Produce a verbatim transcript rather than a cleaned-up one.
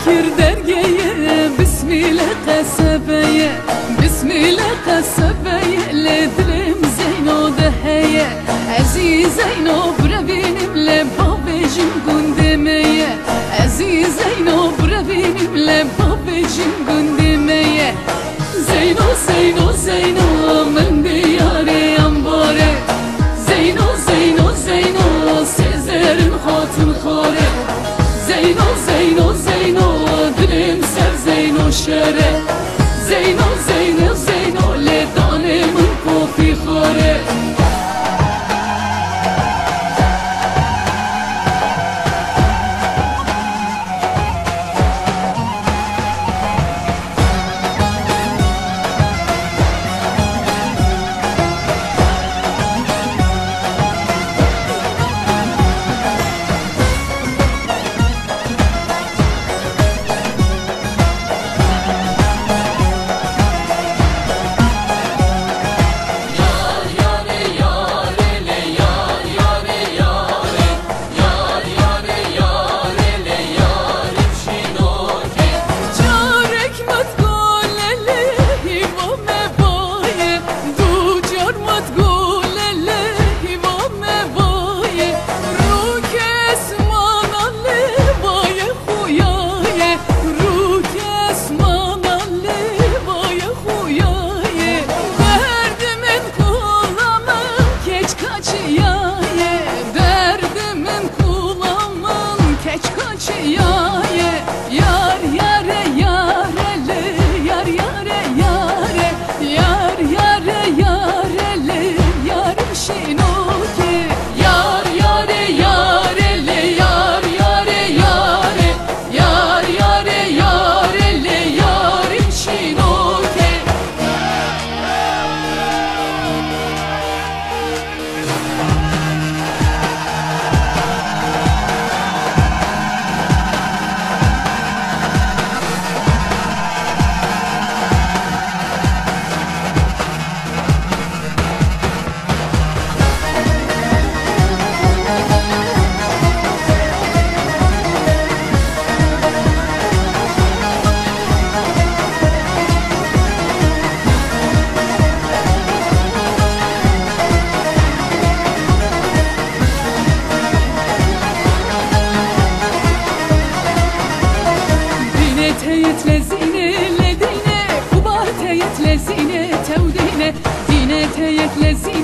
كر درجية بسم الله قصبية بسم الله قصبية لدلم زينو دهية عزيز زينو بربينم لبابجم قندمية عزيز زينو بربينم لبابجم قندمية زينو زينو زينو من دياري أنباري زينو زينو زينو سيزرن خاطن خاري زينو زينو زينو دلم سر زينو شره زينو زينو زينو لداني من كوفي خاري تيت لزينة لدينة وبار تيت لزينة تودينة دينة تيت لزينة